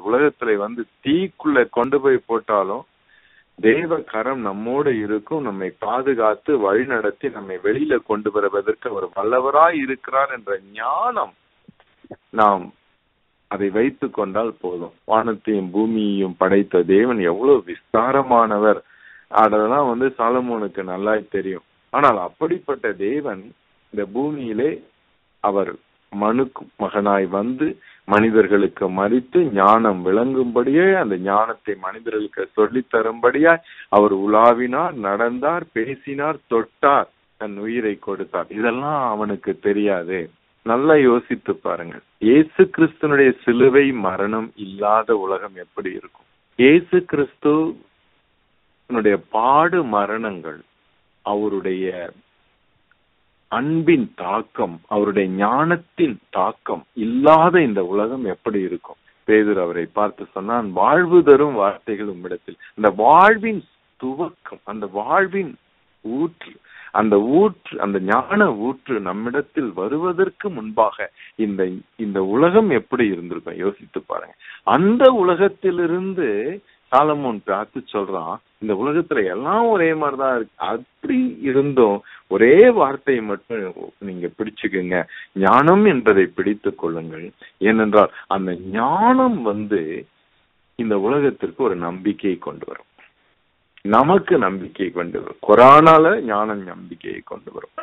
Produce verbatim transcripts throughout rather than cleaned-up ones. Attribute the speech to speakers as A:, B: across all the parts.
A: உலகத்துல வந்து தீக்குள்ள கொண்டு போய் போட்டாலும் தேவ கரம் நம்மோடு இருக்கும், நம்மை பாதுகாத்து வழி நடத்தி நம்மை வெளியில கொண்டு வருவதற்கு அவர் வல்லவராய் இருக்கிறார் என்ற ஞானம் நாம் அதை வைத்து கொண்டால் போதும். வானத்தையும் பூமியையும் படைத்த தேவன் எவ்வளவு விஸ்தாரமானவர், அதெல்லாம் வந்து சாலமோனுக்கு நல்லா தெரியும். ஆனால் அப்படிப்பட்ட தேவன் இந்த பூமியிலே அவர் மனுக்கு மகனாய் வந்து மனிதர்களுக்கு மறித்து ஞானம் விளங்கும்படியே அந்த ஞானத்தை மனிதர்களுக்கு சொல்லித் தரும்படியாய் அவர் உலாவினார், நடந்தார், பேசினார், தொட்டார், தன் உயிரை கொடுத்தார். இதெல்லாம் அவனுக்கு தெரியாது. நல்லா யோசித்து பாருங்கள். இயேசு கிறிஸ்துனுடைய சிலுவை மரணம் இல்லாத உலகம் எப்படி இருக்கும்? இயேசு கிறிஸ்துனுடைய பாடு மரணங்கள், அவருடைய அன்பின் தாக்கம், அவருடைய ஞானத்தின் தாக்கம் இல்லாத இந்த உலகம் எப்படி இருக்கும்? பேதுரு அவரை பார்த்து சொன்னான், வாழ்வு தரும் வார்த்தைகள் உம்மிடத்தில். அந்த வாழ்வின் துவக்கம், அந்த வாழ்வின் ஊற்று, அந்த ஊற்று, அந்த ஞான ஊற்று நம்மிடத்தில் வருவதற்கு முன்பாக இந்த இந்த உலகம் எப்படி இருந்திருக்கும் யோசித்து பாருங்க. அந்த உலகத்திலிருந்து சாலமோன் பார்த்து சொல்றான், இந்த உலகத்துல எல்லாம் ஒரே மாதிரிதான் இருக்கு. அப்படி இருந்தும் ஒரே வார்த்தையை மட்டும் நீங்க பிடிச்சுக்குங்க, ஞானம் என்பதை பிடித்துக் கொள்ளுங்கள். ஏனென்றால் அந்த ஞானம் வந்து இந்த உலகத்திற்கு ஒரு நம்பிக்கையை கொண்டு வரும், நமக்கு நம்பிக்கையை கொண்டு வரும். குரானால ஞானம் நம்பிக்கையை கொண்டு வரும்.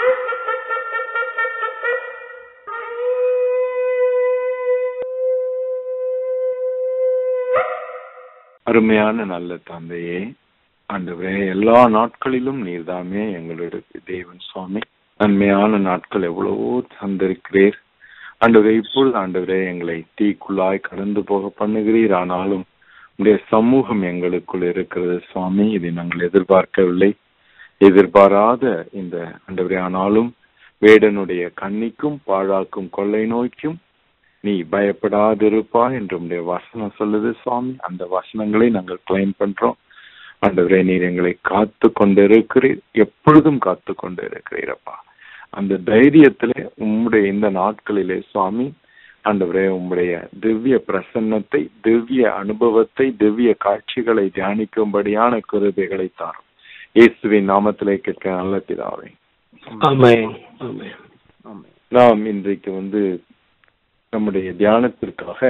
A: அருமையான நல்ல தந்தையே, ஆண்டவரே, எல்லா நாட்களிலும் நீர்தாமே எங்களுடைய தேவன் சுவாமி. நன்மையான நாட்கள் எவ்வளவோ தந்திருக்கிறீர் ஆண்டவரே. இப்பொழுது ஆண்டவரே எங்களை தீக்குள்ளாய் கடந்து போக பண்ணுகிறீர். ஆனாலும் உடைய சமூகம் எங்களுக்குள் இருக்கிறது சுவாமி. இதை நாங்கள் எதிர்பார்க்கவில்லை, எதிர்பாராத இந்த ஆண்டவரே. ஆனாலும் வேடனுடைய கண்ணிக்கும் பாழாக்கும் கொள்ளை நோய்க்கும் நீ பயப்படாதிருப்பா என்று உடைய வசனம் சொல்லுது சுவாமி. அந்த வசனங்களை நாங்கள் கிளைம் பண்றோம் ஆண்டவரே. நீர் எங்களை காத்து கொண்டு இருக்கிறீர், எப்பொழுதும் காத்து கொண்டு இருக்கிறீரப்பா. அந்த தைரியத்திலே உம்முடைய இந்த நாட்களிலே சுவாமி ஆண்டவரே, உம்முடைய திவ்ய பிரசன்னத்தை, திவ்ய அனுபவத்தை, திவ்ய காட்சிகளை தியானிக்கும்படியான கிருபைகளை தாரும். இயேசுவின் நாமத்திலே கேட்க நல்ல பிதாவே, ஆமென். நாம் இன்றைக்கு வந்து நம்முடைய தியானத்திற்காக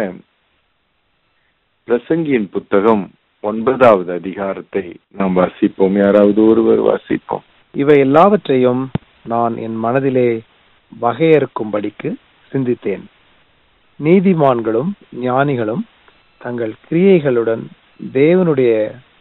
A: பிரசங்கியின் புத்தகம் ஒன்பதாவது அதிகாரத்தை நாம் வாசிப்போம். யாராவது ஒருவர் வாசிப்போம்.
B: இவை எல்லாவற்றையும் நான் என் மனதிலே வகையறுக்கும்படிக்கு சிந்தித்தேன். நீதிமான்களும் ஞானிகளும் தங்கள் கிரியைகளுடன் தேவனுடைய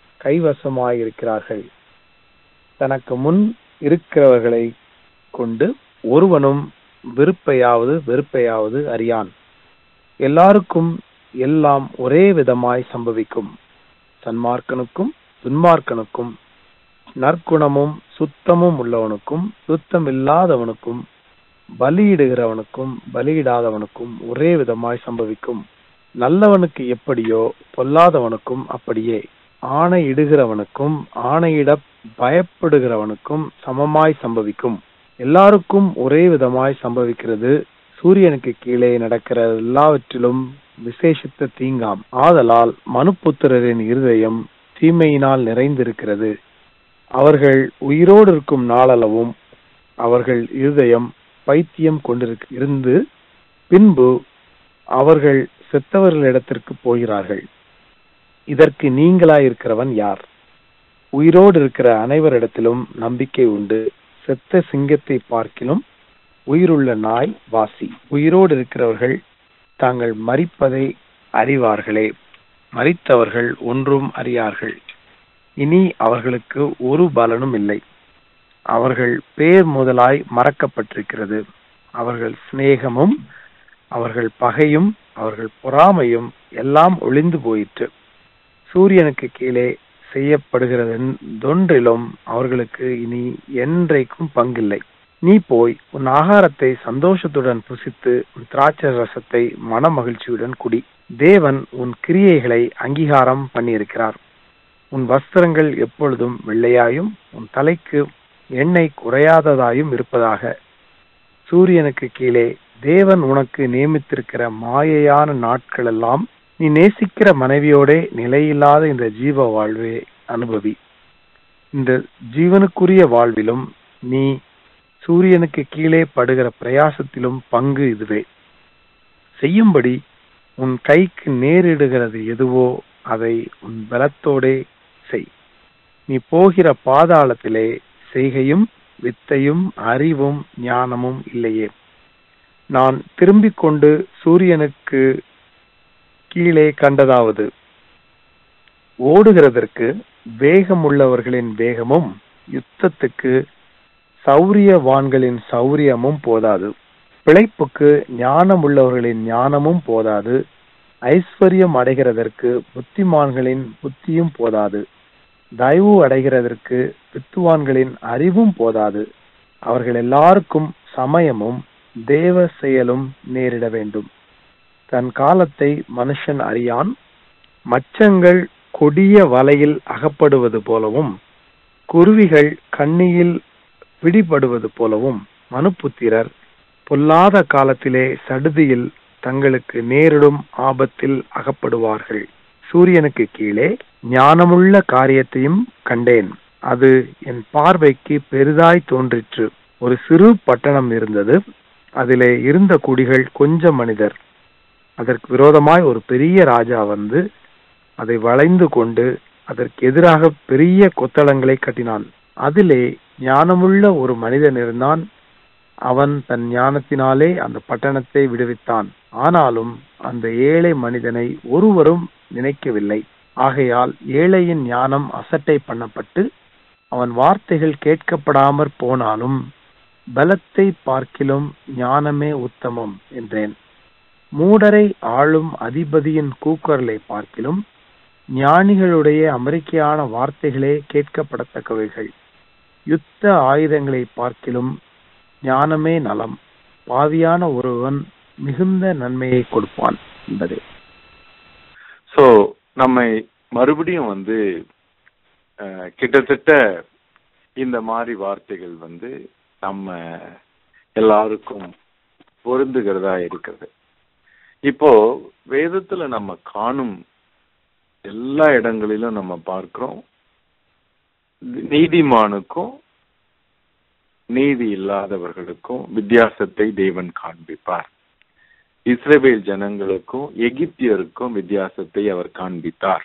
B: கைவசமாயிருக்கிறார்கள். தனக்கு முன் இருக்கிறவர்களை கொண்டு ஒருவனும் விருப்பையாவது வெறுப்பையாவது அறியான். எல்லாருக்கும் எல்லாம் ஒரே விதமாய் சம்பவிக்கும். சன்மார்க்கனுக்கும் துன்மார்க்கனுக்கும், நற்குணமும் சுத்தமும் உள்ளவனுக்கும் சுத்தம் இல்லாதவனுக்கும், பலியிடுகிறவனுக்கும் பலியிடாதவனுக்கும் ஒரே விதமாய் சம்பவிக்கும். நல்லவனுக்கு எப்படியோ பொல்லாதவனுக்கும் அப்படியே. ஆணையிடுகிறவனுக்கும் ஆணையிட பயப்படுகிறவனுக்கும் சமமாய் சம்பவிக்கும். எல்லாருக்கும் ஒரே விதமாய் சம்பவிக்கிறது. சூரியனுக்கு கீழே நடக்கிற எல்லாவற்றிலும் விசேஷித்த தீங்காம். ஆதலால் மனுப்புத்திரரின் இருதயம் தீமையினால் நிறைந்திருக்கிறது. அவர்கள் உயிரோடு இருக்கும் நாளளவும் அவர்கள் இருதயம் பைத்தியம் கொண்டிருந்து பின்பு அவர்கள் செத்தவர்களிடத்திற்கு போகிறார்கள். இதற்கு நீங்களாயிருக்கிறவன் யார்? உயிரோடு இருக்கிற அனைவரிடத்திலும் நம்பிக்கை உண்டு. செத்த சிங்கத்தை பார்க்கிலும் உயிருள்ள நாய் வாசி. உயிரோடு இருக்கிறவர்கள் தாங்கள் மரிப்பதை அறிவார்களே, மரித்தவர்கள் ஒன்றும் அறியார்கள். இனி அவர்களுக்கு ஒரு பலனும் இல்லை. அவர்கள் பேர் முதலாய் மறக்கப்பட்டிருக்கிறது. அவர்கள் சிநேகமும் அவர்கள் பகையும் அவர்கள் பொறாமையும் எல்லாம் ஒளிந்து போயிற்று. சூரியனுக்கு கீழே செய்யப்படுகிறதொன்றிலும் அவர்களுக்கு இனி என்றைக்கும் பங்கில்லை. நீ போய் உன் ஆகாரத்தை சந்தோஷத்துடன் புசித்து உன் திராட்சை ரசத்தை மன மகிழ்ச்சியுடன் குடி. தேவன் உன் கிரியைகளை அங்கீகாரம் பண்ணியிருக்கிறார். உன் வஸ்திரங்கள் எப்பொழுதும் வெள்ளையாயும் உன் தலைக்கு எண்ணெய் குறையாததாயும் இருப்பதாக. சூரியனுக்கு கீழே தேவன் உனக்கு நியமித்திருக்கிற மாயையான நாட்கள் எல்லாம் நீ நேசிக்கிற மனைவியோட நிலையில்லாத இந்த ஜீவ வாழ்வை அனுபவி. இந்த ஜீவனுக்குரிய வாழ்விலும் நீ சூரியனுக்கு கீழே படுகிற பிரயாசத்திலும் பங்கு இதுவே. செய்யும்படி உன் கைக்கு நேரிடுகிறது எதுவோ அதை உன் பலத்தோடே செய். நீ போகிற பாதாளத்திலே செய்கையும் வித்தையும் அறிவும் ஞானமும் இல்லையே. நான் திரும்பிக் கொண்டு சூரியனுக்கு கீழே கண்டதாவது, ஓடுகிறதற்கு வேகம் உள்ளவர்களின் வேகமும் யுத்தத்துக்கு சௌரியவான்களின் சௌரியமும் போதாது. பிழைப்புக்கு ஞானம் உள்ளவர்களின் ஞானமும் போதாது. ஐஸ்வர்யம் அடைகிறதற்கு புத்திமான்களின் புத்தியும் போதாது. தயவு அடைகிறதற்கு வித்துவான்களின் அறிவும் போதாது. அவர்கள் எல்லாருக்கும் சமயமும் தேவ செயலும் நேரிட வேண்டும். தன் காலத்தை மனுஷன் அறியான். மச்சங்கள் கொடிய வலையில் அகப்படுவது போலவும் குருவிகள் கண்ணியில் பிடிபடுவது போலவும் மனுப்புத்திரர் பொல்லாத காலத்திலே சடுதியில் தங்களுக்கு நேரிடும் ஆபத்தில் அகப்படுவார்கள். சூரியனுக்கு கீழே ஞானமுள்ள காரியத்தையும் கண்டேன். அது என் பார்வைக்கு பெரிதாய் தோன்றிற்று. ஒரு சிறு பட்டணம் இருந்தது. அதிலே இருந்த குடிகள் கொஞ்சம் மனிதர். அதற்கு விரோதமாய் ஒரு பெரிய ராஜா வந்து அதை வளைந்து கொண்டு அதற்கு எதிராக பெரிய கொத்தளங்களை கட்டினான். அதிலே ஞானமுள்ள ஒரு மனிதன் இருந்தான். அவன் தன் ஞானத்தினாலே அந்த பட்டணத்தை விடுவித்தான். ஆனாலும் அந்த ஏழை மனிதனை ஒருவரும் நினைக்கவில்லை. ஆகையால் ஏழையின் ஞானம் அசட்டை பண்ணப்பட்டு அவன் வார்த்தைகள் கேட்கப்படாமற் போனாலும் பலத்தை பார்க்கிலும் ஞானமே உத்தமம் என்றேன். மூடரை ஆளும் அதிபதியின் கூக்குரலை பார்க்கிலும் ஞானிகளுடைய அமெரிக்கையான வார்த்தைகளே கேட்கப்படத்தக்கவைகள். யுத்த ஆயுதங்களை பார்க்கிலும் ஞானமே நலம். பாவியான ஒருவன் மிகுந்த நன்மையை கொடுப்பான் என்பதே.
A: சோ நம்மை மறுபடியும் வந்து கிட்டத்தட்ட இந்த மாதிரி வார்த்தைகள் வந்து நம்ம எல்லாருக்கும் பொருந்துகிறதா இருக்கிறது. இப்போ வேதத்துல நம்ம காணும் எல்லா இடங்களிலும் நம்ம பார்க்கிறோம், நீதிமானுக்கும் நீதி இல்லாதவர்களுக்கும் வித்தியாசத்தை தேவன் காண்பிப்பார். இஸ்ரவேல் ஜனங்களுக்கும் எகிப்தியருக்கும் வித்தியாசத்தை அவர் காண்பித்தார்.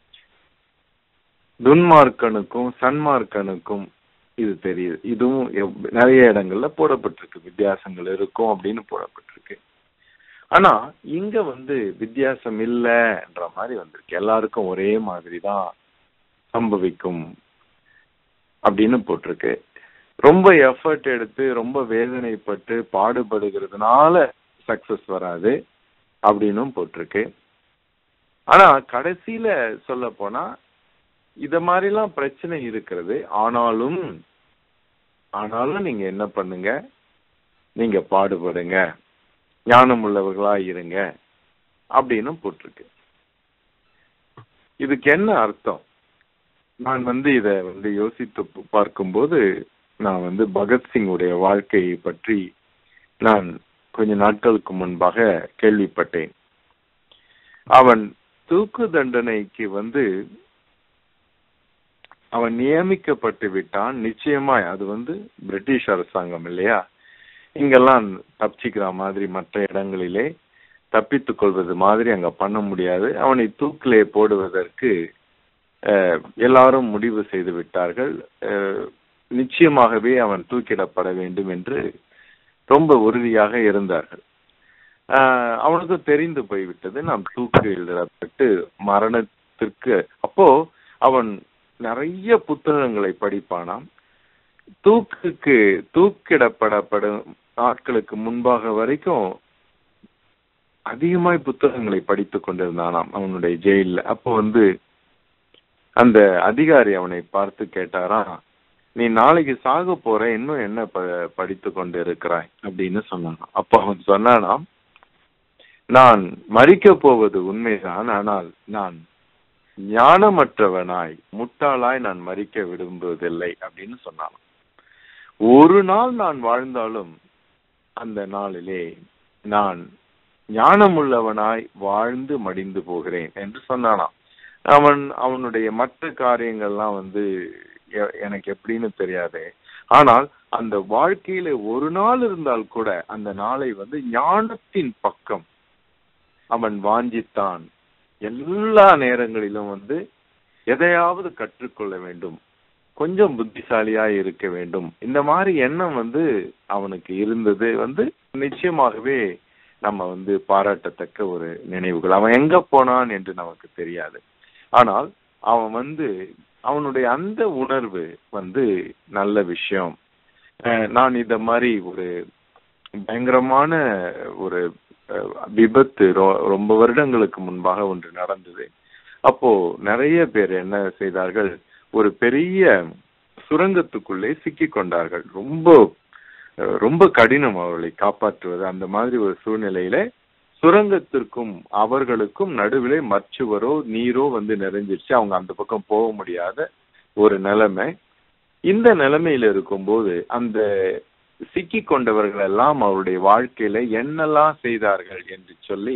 A: துன்மார்க்கனுக்கும் சன்மார்க்கனுக்கும் இது தெரியுது. இதுவும் நிறைய இடங்கள்ல போடப்பட்டிருக்கு, வித்தியாசங்கள் இருக்கும் அப்படின்னு போடப்பட்டிருக்கு. ஆனா இங்க வந்து வித்தியாசம் இல்லைன்ற மாதிரி வந்திருக்கு. எல்லாருக்கும் ஒரே மாதிரி தான் சம்பவிக்கும் அப்படின்னு போட்டிருக்கு. ரொம்ப எஃபர்ட் எடுத்து ரொம்ப வேதனைப்பட்டு பாடுபடுகிறதுனால சக்சஸ் வராது அப்படின்னும் போட்டிருக்கு. ஆனா கடைசியில சொல்ல போனா இத மாதிரிலாம் பிரச்சனை இருக்கிறது. ஆனாலும் ஆனாலும் நீங்க என்ன பண்ணுங்க, நீங்க பாடுபடுங்க, ஞானம் உள்ளவர்களா இருங்க அப்படின்னு போட்டிருக்கு. இதுக்கு என்ன அர்த்தம்? நான் வந்து இத வந்து யோசித்து பார்க்கும்போது நான் வந்து பகத்சிங்குடைய வாழ்க்கையை பற்றி நான் கொஞ்ச நாட்களுக்கு முன்பாக கேள்விப்பட்டேன். அவன் தூக்கு தண்டனைக்கு வந்து அவன் நியமிக்கப்பட்டு விட்டான். நிச்சயமாய் அது வந்து பிரிட்டிஷ் அரசாங்கம் இல்லையா, இங்கெல்லாம் தப்பிச்சுக்கிற மாதிரி மற்ற இடங்களிலே தப்பித்துக் கொள்வது மாதிரி அங்க பண்ண முடியாது. அவனை தூக்கிலே போடுவதற்கு எல்லாரும் முடிவு செய்து விட்டார்கள். நிச்சயமாகவே அவன் தூக்கிடப்பட வேண்டும் என்று ரொம்ப உறுதியாக இருந்தார்கள். ஆஹ் அவனுக்கு தெரிந்து போய்விட்டது, நாம் தூக்கு எழுதப்பட்டு மரணத்திற்கு. அப்போ அவன் நிறைய புத்தகங்களை படிப்பானாம். தூக்குக்கு தூக்கிடப்படப்படும் நாட்களுக்கு முன்பாக வரைக்கும் அதிகமாய் புத்தகங்களை படித்துக் கொண்டிருந்தானாம் அவனுடைய ஜெயில. அப்போ வந்து அந்த அதிகாரி அவனை பார்த்து கேட்டாராம், நீ நாளைக்கு சாக போற, இன்னும் என்ன படித்து கொண்டு இருக்கிறாய் அப்படின்னு சொன்னான். அப்ப அவன் சொன்னானாம், நான் மரிக்க போவது உண்மைதான், ஆனால் நான் ஞானமற்றவனாய் முட்டாளாய் நான் மரிக்க விரும்புவதில்லை அப்படின்னு சொன்னான். ஒரு நாள் நான் வாழ்ந்தாலும் அந்த நாளிலே நான் ஞானமுள்ளவனாய் வாழ்ந்து மடிந்து போகிறேன் என்று சொன்னானாம். அவன் அவனுடைய மற்ற காரியங்கள்லாம் வந்து எனக்கு எப்படின்னு தெரியாது. ஆனால் அந்த வாழ்க்கையில ஒரு நாள் இருந்தால் கூட அந்த நாளை வந்து ஞானத்தின் பக்கம் அவன் வாஞ்சித்தான். எல்லா நேரங்களிலும் வந்து எதையாவது கற்றுக்கொள்ள வேண்டும், கொஞ்சம் புத்திசாலியா இருக்க வேண்டும், இந்த மாதிரி எண்ணம் வந்து அவனுக்கு இருந்தது வந்து நிச்சயமாகவே நம்ம வந்து பாராட்டத்தக்க ஒரு நினைவுகள். அவன் எங்க போனான் என்று நமக்கு தெரியாது. ஆனால் அவன் வந்து அவனுடைய அந்த உணர்வு வந்து நல்ல விஷயம். நான் இந்த மாதிரி ஒரு பயங்கரமான ஒரு விபத்து ரொம்ப வருடங்களுக்கு முன்பாக ஒன்று நடந்தது. அப்போ நிறைய பேர் என்ன செய்தார்கள், ஒரு பெரிய சுரங்கத்துக்குள்ளே சிக்கி கொண்டார்கள். ரொம்ப ரொம்ப கடினம் அவர்களை காப்பாற்றுவது. அந்த மாதிரி ஒரு சூழ்நிலையில சுரங்கத்திற்கும் அவர்களுக்கும் நடுவிலே மச்சுவரோ நீரோ வந்து நிறைஞ்சிருச்சு. அவங்க அந்த பக்கம் போக முடியாத ஒரு நிலைமை. இந்த நிலைமையில இருக்கும்போது அந்த சிக்கி கொண்டவர்கள் எல்லாம் அவருடைய வாழ்க்கையில என்னெல்லாம் செய்தார்கள் என்று சொல்லி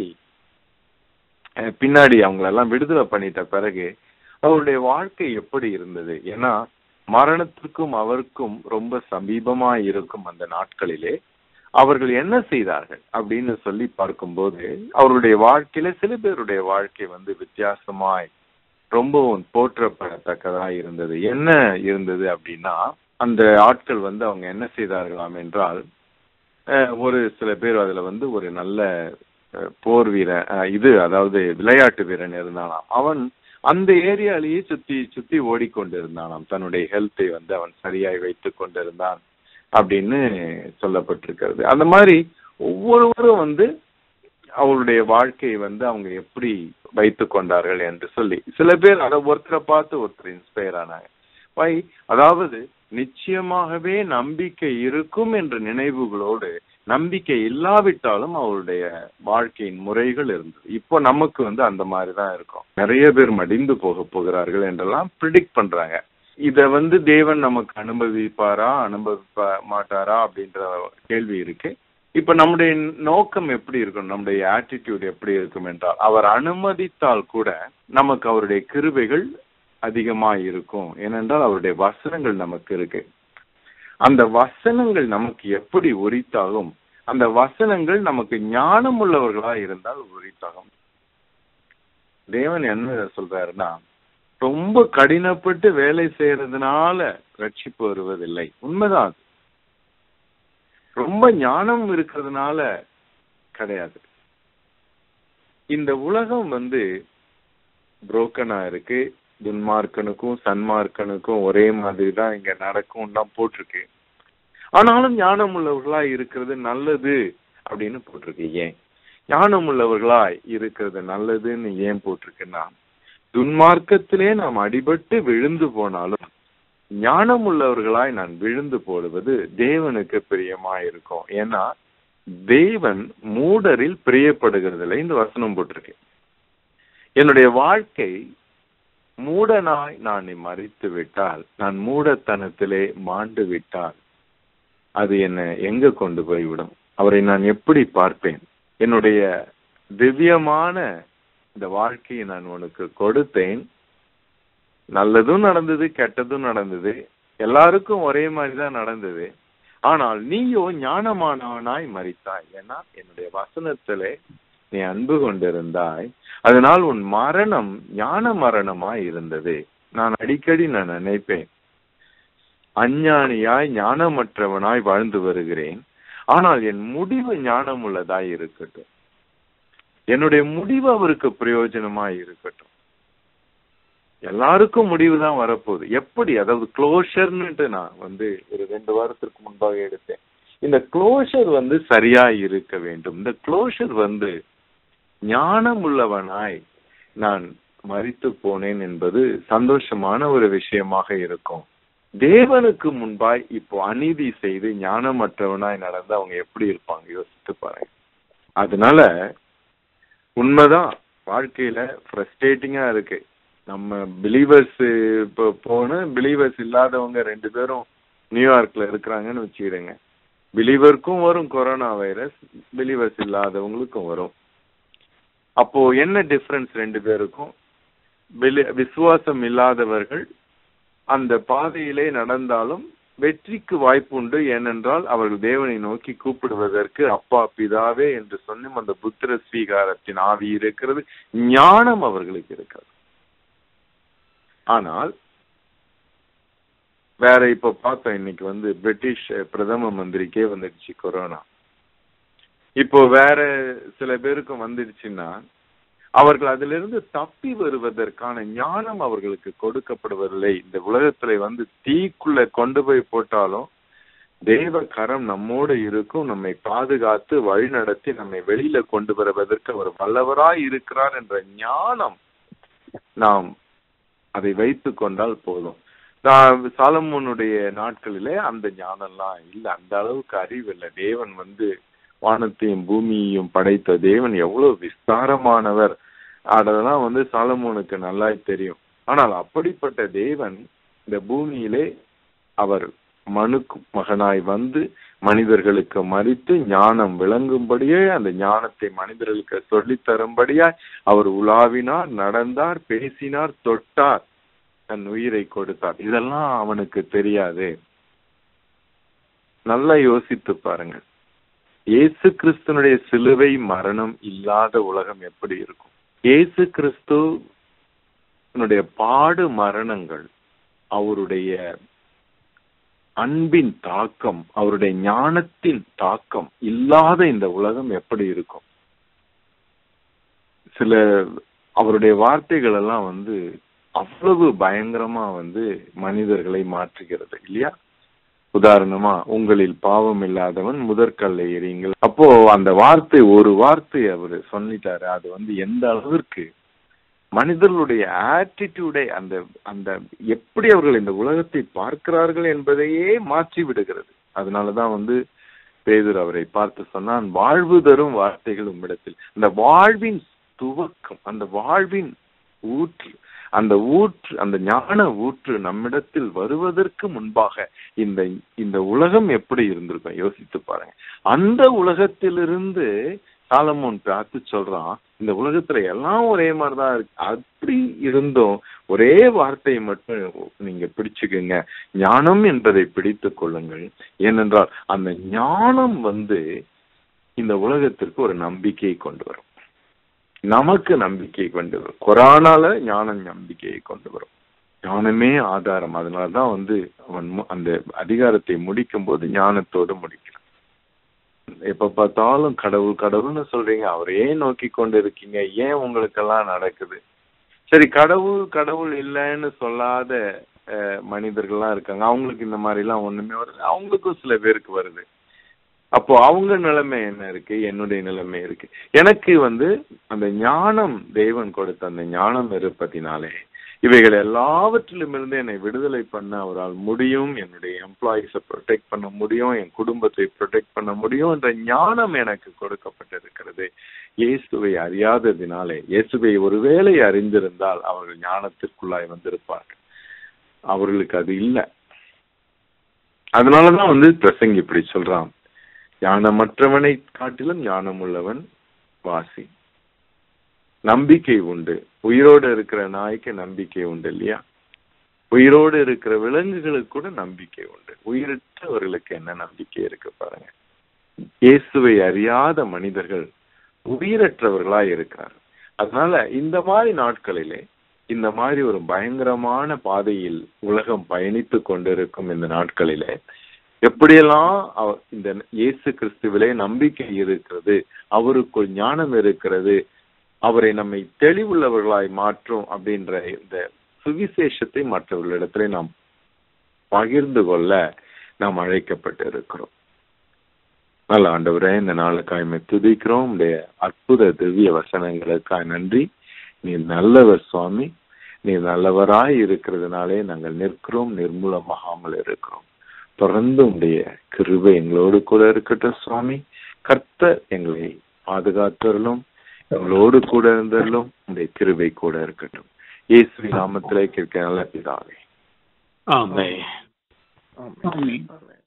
A: பின்னாடி அவங்களெல்லாம் விடுதலை பண்ணிட்ட பிறகு அவருடைய வாழ்க்கை எப்படி இருந்தது. ஏன்னா மரணத்திற்கும் அவருக்கும் ரொம்ப சமீபமா இருக்கும் அந்த நாட்களிலே அவர்கள் என்ன செய்தார்கள் அப்படின்னு சொல்லி பார்க்கும்போது அவருடைய வாழ்க்கையில சில பேருடைய வாழ்க்கை வந்து வித்தியாசமாய் ரொம்பவும் போற்றப்படத்தக்கதா இருந்தது. என்ன இருந்தது அப்படின்னா, அந்த ஆட்கள் வந்து அவங்க என்ன செய்தார்களாம் என்றால், ஒரு சில பேர் அதுல வந்து ஒரு நல்ல போர் வீரன், இது அதாவது விளையாட்டு வீரன் இருந்தானாம். அவன் அந்த ஏரியாலேயே சுத்தி சுத்தி ஓடிக்கொண்டிருந்தானாம். தன்னுடைய ஹெல்த்தை வந்து அவன் சரியாய் வைத்துக் கொண்டிருந்தான் அப்படின்னு சொல்லப்பட்டிருக்கிறது. அந்த மாதிரி ஒவ்வொருவரும் வந்து அவருடைய வாழ்க்கையை வந்து அவங்க எப்படி வைத்துக் கொண்டார்கள் என்று சொல்லி சில பேர் அதை ஒருத்தரை பார்த்து ஒருத்தர் இன்ஸ்பயர் ஆனாங்க. வை அதாவது நிச்சயமாகவே நம்பிக்கை இருக்கும் என்ற நினைவுகளோடு நம்பிக்கை இல்லாவிட்டாலும் அவருடைய வாழ்க்கையின் முறைகள் இருந்தது. இப்போ நமக்கு வந்து அந்த மாதிரிதான் இருக்கும். நிறைய பேர் மடிந்து போக போகிறார்கள் என்றெல்லாம் ப்ரிடிக்ட் பண்றாங்க. இத வந்து தேவன் நமக்கு அனுபவிப்பாரா அனுபவிப்ப மாட்டாரா அப்படின்ற கேள்வி இருக்கு. இப்ப நம்முடைய நோக்கம் எப்படி இருக்கும், நம்முடைய ஆட்டிடியூட் எப்படி இருக்கும் என்றால், அவர் அனுமதித்தால் கூட நமக்கு அவருடைய கிருபைகள் அதிகமா இருக்கும். ஏனென்றால் அவருடைய வசனங்கள் நமக்கு இருக்கு. அந்த வசனங்கள் நமக்கு எப்படி உரித்தாகும், அந்த வசனங்கள் நமக்கு ஞானம் உள்ளவர்களா இருந்தால் உரித்தாகும். தேவன் என்ன சொல்றாருன்னா, ரொம்ப கடினப்பட்டு வேலை செய்யறதுனால ரட்சிப்பு வருவதில்லை. உண்மைதான். ரொம்ப ஞானம் இருக்கிறதுனால கிடையாது. இந்த உலகம் வந்து புரோக்கனா இருக்கு. துன்மார்க்கனுக்கும் சன்மார்க்கனுக்கும் ஒரே மாதிரி தான் இங்க நடக்கும் தான் போட்டிருக்கு. ஆனாலும் ஞானம் உள்ளவர்களா இருக்கிறது நல்லது அப்படின்னு போட்டிருக்கு. ஏன் ஞானம் உள்ளவர்களா இருக்கிறது நல்லதுன்னு ஏன் போட்டிருக்குன்னா, துன்மார்க்கத்திலே நாம் அடிபட்டு விழுந்து போனாலும் ஞானம் உள்ளவர்களாய் நான் விழுந்து போடுவது தேவனுக்கு பிரியமா இருக்கும். ஏன்னா தேவன் மூடரில் பிரியப்படுகிறதில்லை இந்த வசனம் போட்டிருக்கு. என்னுடைய வாழ்க்கை மூடனாய் நான் மறித்து விட்டால், நான் மூடத்தனத்திலே மாண்டு விட்டால் அது என்ன எங்க கொண்டு போய்விடும்? அவரை நான் எப்படி பார்ப்பேன்? என்னுடைய திவ்யமான இந்த வாழ்க்கையை நான் உனக்கு கொடுத்தேன். நல்லதும் நடந்தது, கெட்டதும் நடந்தது, எல்லாருக்கும் ஒரே மாதிரிதான் நடந்தது. ஆனால் நீயோ ஞானமானவனாய் மரித்தாய். ஏன்னா என்னுடைய வசனத்திலே நீ அன்பு கொண்டிருந்தாய். அதனால் உன் மரணம் ஞான மரணமாய் இருந்தது. நான் அடிக்கடி நான் நினைப்பேன், அஞ்ஞானியாய் ஞானமற்றவனாய் வாழ்ந்து வருகிறேன், ஆனால் என் முடிவு ஞானம் உள்ளதாய் இருக்கட்டும். என்னுடைய முடிவு அவருக்கு பிரயோஜனமாய் இருக்கட்டும். எல்லாருக்கும் முடிவு தான் வரப்போகுது. எப்படி, அதாவது க்ளோஷர்ன்னுட்டு நான் வந்து ஒரு ரெண்டு வாரத்திற்கு முன்பாக எடுத்தேன். இந்த க்ளோஷர் வந்து சரியா இருக்க வேண்டும். இந்த க்ளோஷர் வந்து ஞானம் உள்ளவனாய் நான் மரித்து போனேன் என்பது சந்தோஷமான ஒரு விஷயமாக இருக்கும். தேவனுக்கு முன்பாய் இப்போ அநீதி செய்து ஞானமற்றவனாய் நடந்து அவங்க எப்படி இருப்பாங்க யோசித்து பாருங்க. அதனால உண்மைதான், வாழ்க்கையில ஃப்ரஸ்ட்ரேட்டிங்கா இருக்கு. நம்ம பிலீவர்ஸ் இப்போ போன பிலீவர்ஸ் இல்லாதவங்க ரெண்டு பேரும் நியூயார்க்ல இருக்கிறாங்கன்னு வச்சுக்கிடுங்க. பிலீவருக்கும் வரும் கொரோனா வைரஸ், பிலீவர்ஸ் இல்லாதவங்களுக்கும் வரும். அப்போ என்ன டிஃபரன்ஸ் ரெண்டு பேருக்கும்? விசுவாசம் இல்லாதவர்கள் அந்த பாதையிலே நடந்தாலும் வெற்றிக்கு வாய்ப்பு உண்டு. ஏனென்றால் அவர்கள் தேவனை நோக்கி கூப்பிடுவதற்கு அப்பா பிதாவே என்று சொன்னும் அந்த புத்திர ஸ்வீகாரத்தின் ஆவி இருக்கிறது, ஞானம் அவர்களுக்கு இருக்கிறது. ஆனால் வேற இப்ப பார்த்தோம், இன்னைக்கு வந்து பிரிட்டிஷ் பிரதம மந்திரிக்கே வந்துடுச்சு கொரோனா. இப்போ வேற சில பேருக்கு வந்துடுச்சுன்னா அவர்கள் அதிலிருந்து தப்பி வருவதற்கான ஞானம் அவர்களுக்கு கொடுக்கப்படுவதில்லை. இந்த உலகத்துல வந்து தீக்குள்ள கொண்டு போய் போட்டாலும் தேவ கரம் நம்மோடு இருக்கும், நம்மை பாதுகாத்து வழி நடத்தி நம்மை வெளியில கொண்டு வருவதற்கு அவர் வல்லவராய் இருக்கிறார் என்ற ஞானம் நாம் அதை வைத்து கொண்டால் போதும். சாலமோனுடைய நாட்களிலே அந்த ஞானம்லாம் இல்லை, அந்த அளவுக்கு அறிவு இல்லை. தேவன் வந்து வானத்தையும் பூமியையும் படைத்த தேவன் எவ்வளவு விஸ்தாரமானவர், அதெல்லாம் வந்து சாலமோனுக்கு நல்லா தெரியும். ஆனால் அப்படிப்பட்ட தேவன் இந்த பூமியிலே அவர் மனுக்கு மகனாய் வந்து மனிதர்களுக்கு மறித்து ஞானம் விளங்கும்படியே அந்த ஞானத்தை மனிதர்களுக்கு சொல்லித் தரும்படியாய் அவர் உலாவினார், நடந்தார், பேசினார், தொட்டார், தன் உயிரை கொடுத்தார். இதெல்லாம் அவனுக்கு தெரியாது. நல்லா யோசித்து பாருங்க, இயேசு கிறிஸ்துனுடைய சிலுவை மரணம் இல்லாத உலகம் எப்படி இருக்கும்? இயேசு கிறிஸ்துனுடைய பாடு மரணங்கள், அவருடைய அன்பின் தாக்கம், அவருடைய ஞானத்தின் தாக்கம் இல்லாத இந்த உலகம் எப்படி இருக்கும்? சில அவருடைய வார்த்தைகள் எல்லாம் வந்து அவ்வளவு பயங்கரமா வந்து மனிதர்களை மாற்றுகிறது இல்லையா? உதாரணமா, உங்களில் பாவம் இல்லாதவன் முதற்கல்லை எறியுங்கள். அப்போ அந்த வார்த்தை, ஒரு வார்த்தை அவரு சொல்லிட்டாரு, அது வந்து எந்த அளவிற்கு மனிதர்களுடைய ஆட்டிடியூடை, அந்த அந்த எப்படி அவர்கள் இந்த உலகத்தை பார்க்கிறார்கள் என்பதையே மாற்றி விடுகிறது. அதனாலதான் வந்து பேதுரு அவரை பார்த்து சொன்னான், வாழ்வு தரும் வார்த்தைகள் உம்மிடத்தில். அந்த வாழ்வின் துவக்கம், அந்த வாழ்வின் ஊற்று, அந்த ஊற்று, அந்த ஞான ஊற்று நம்மிடத்தில் வருவதற்கு முன்பாக இந்த இந்த உலகம் எப்படி இருந்திருக்கும் யோசித்து பாருங்க. அந்த உலகத்திலிருந்து சாலமோன் பார்த்து சொல்றான், இந்த உலகத்துல எல்லாம் ஒரே மாதிரிதான் இருக்கு, அப்படி இருந்தும் ஒரே வார்த்தையை மட்டும் நீங்க பிடிச்சுக்குங்க, ஞானம் என்பதை பிடித்து கொள்ளுங்கள். ஏனென்றால் அந்த ஞானம் வந்து இந்த உலகத்திற்கு ஒரு நம்பிக்கையை கொண்டு வரும், நமக்கு நம்பிக்கையை கொண்டு வரும். கொரோனால ஞானம் நம்பிக்கையை கொண்டு வரும். ஞானமே ஆதாரம். அதனாலதான் வந்து அவன் அந்த அதிகாரத்தை முடிக்கும் போது ஞானத்தோடு முடிக்கிறான். எப்ப பார்த்தாலும் கடவுள் கடவுள்னு சொல்றீங்க, அவரையே நோக்கி கொண்டு இருக்கீங்க, ஏன் உங்களுக்கெல்லாம் நடக்குது? சரி, கடவுள் கடவுள் இல்லைன்னு சொல்லாத மனிதர்கள்லாம் இருக்காங்க, அவங்களுக்கு இந்த மாதிரி எல்லாம் ஒண்ணுமே வருது, அவங்களுக்கும் சில பேருக்கு வருது. அப்போ அவங்க நிலைமை என்ன இருக்கு, என்னுடைய நிலைமை இருக்கு. எனக்கு வந்து அந்த ஞானம், தேவன் கொடுத்த அந்த ஞானம் இருப்பதினாலே இவைகள் எல்லாவற்றிலும் இருந்து என்னை விடுதலை பண்ண அவரால் முடியும், என்னுடைய எம்ப்ளாயிஸை ப்ரொடெக்ட் பண்ண முடியும், என் குடும்பத்தை ப்ரொடெக்ட் பண்ண முடியும் என்ற ஞானம் எனக்கு கொடுக்கப்பட்டிருக்கிறது. இயேசுவை அறியாததினாலே, இயேசுவை ஒருவேளை அறிந்திருந்தால் அவர்கள் ஞானத்திற்குள்ளாய் வந்திருப்பார்கள். அவர்களுக்கு அது இல்லை. அதனாலதான் வந்து பிரசங்கி இப்படி சொல்றான், ஞானமற்றவனை காட்டிலும் ஞானம் உள்ளவன் வாசி. நம்பிக்கை உண்டு. உயிரோடு இருக்கிற நாய்க்கு நம்பிக்கை உண்டு இல்லையா? உயிரோடு இருக்கிற விலங்குகளுக்கு கூட நம்பிக்கை உண்டு. உயிரற்றவர்களுக்கு என்ன நம்பிக்கை இருக்கு பாருங்க. இயேசுவை அறியாத மனிதர்கள் உயிரற்றவர்களாய் இருக்கிறார். அதனால இந்த மாதிரி நாட்களிலே, இந்த மாதிரி ஒரு பயங்கரமான பாதையில் உலகம் பயணித்து கொண்டிருக்கும் இந்த நாட்களிலே எப்படியெல்லாம் இந்த இயேசு கிறிஸ்துவிலே நம்பிக்கை இருக்கிறது, அவருக்குள் ஞானம் இருக்கிறது, அவரை நம்மை தெளிவுள்ளவர்களாய் மாற்றும் அப்படின்ற இந்த சுவிசேஷத்தை மற்றவர்களிடத்திலே நாம் பகிர்ந்து கொள்ள நாம் அழைக்கப்பட்டு இருக்கிறோம். நல்ல ஆண்டவரே, இந்த நாளுக்காய் துதிக்கிறோம். உடைய அற்புத திவ்ய வசனங்களுக்காய் நன்றி. நீர் நல்லவர் சுவாமி, நீர் நல்லவராய் இருக்கிறதுனாலே நாங்கள் நிற்கிறோம், நிர்மூலமாகாமல் இருக்கிறோம். தொடர்ந்து உடைய கிருபை எங்களோடு கூட இருக்கட்டும் சுவாமி. கர்த்தர் எங்களை பாதுகாத்தருளும், எங்களோடு கூட இருந்தருளும், உடைய கிருபை கூட இருக்கட்டும். இயேசுவின் நாமத்திலே கேட்க நல்ல பிதாவே. ஆமென்.
B: ஆமென்.